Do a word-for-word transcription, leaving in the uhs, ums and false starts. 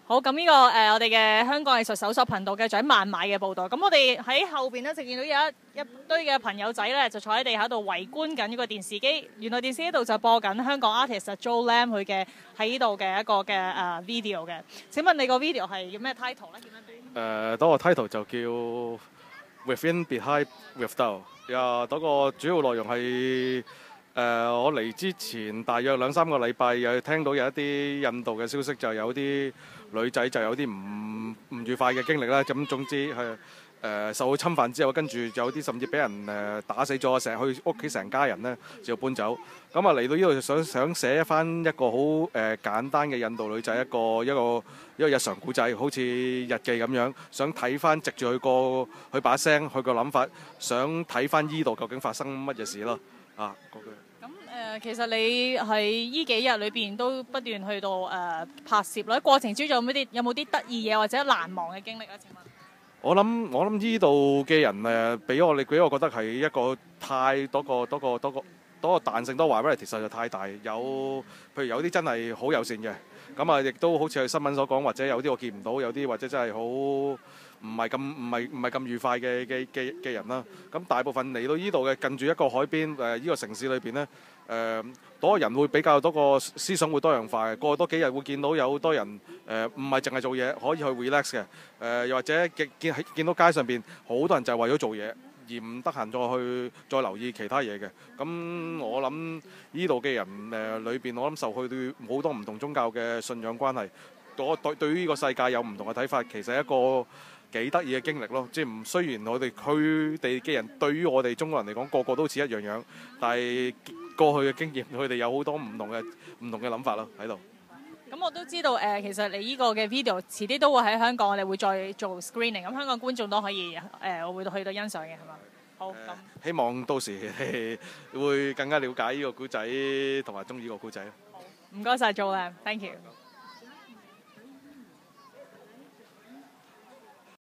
好，咁呢、這個誒、呃，我哋嘅香港藝術搜索頻道繼續喺孟買嘅報導。咁我哋喺後邊咧就見到有一一堆嘅朋友仔咧，就坐喺地下度圍觀緊呢個電視機。原來電視機度就播緊香港 artist Joe Lam 佢嘅喺呢度嘅一個嘅誒、uh, video 嘅。請問你個 video 係叫咩 title 咧？叫咩名？ 誒，嗰個 title 就叫 Within Behind Without。呀，嗰個主要內容係。誒、呃，我嚟之前大約兩三個禮拜，又聽到有一啲印度嘅消息，就有啲女仔就有啲唔唔愉快嘅經歷啦。咁總之係誒、呃、受到侵犯之後，跟住有啲甚至俾人誒、呃、打死咗，成日去屋企成家人咧就要搬走。咁啊嚟到呢度就想想寫翻一個好誒、呃、簡單嘅印度女仔一個一個一個日常故仔，好似日記咁樣，想睇翻藉住佢個佢把聲，佢個諗法，想睇翻依度究竟發生乜嘢事咯。啊，嗰句。 誒，其實你喺依幾日裏邊都不斷去到誒、呃、拍攝啦，過程之中有冇啲有冇啲得意嘢或者難忘嘅經歷咧？請問我諗我諗依度嘅人誒，俾我哋俾我覺得係一個太多個多個多個多個彈性多 variety 實在太大。有譬如有啲真係好友善嘅，咁啊亦都好似係新聞所講，或者有啲我見唔到，有啲或者真係好唔係咁唔係唔係咁愉快嘅嘅嘅嘅人啦。咁大部分嚟到依度嘅近住一個海邊誒，依個城市裏邊咧。誒、呃，多個人會比較多個思想會多樣化嘅，過多幾日會見到有好多人誒，唔係淨係做嘢，可以去 relax 嘅。誒、呃，又或者見見喺見到街上邊好多人就係為咗做嘢，而唔得閒再去再留意其他嘢嘅。咁我諗呢度嘅人誒裏邊，我諗受去對好多唔同宗教嘅信仰關係，我對對於呢個世界有唔同嘅睇法，其實係一個幾得意嘅經歷咯。即係唔雖然我哋佢哋嘅人對於我哋中國人嚟講個個都似一樣樣，但係過去嘅經驗，佢哋有好多唔同嘅唔同嘅諗法咯喺度。 咁我都知道誒、呃，其實你呢個嘅 video 遲啲都會喺香港，我哋會再做 screening，咁香港觀眾都可以誒、呃，會去到欣賞嘅，係嘛？好咁、呃， 希望到時會更加了解呢個故仔，同埋中意呢個故仔。 好，唔該晒 Joe Lam，thank you。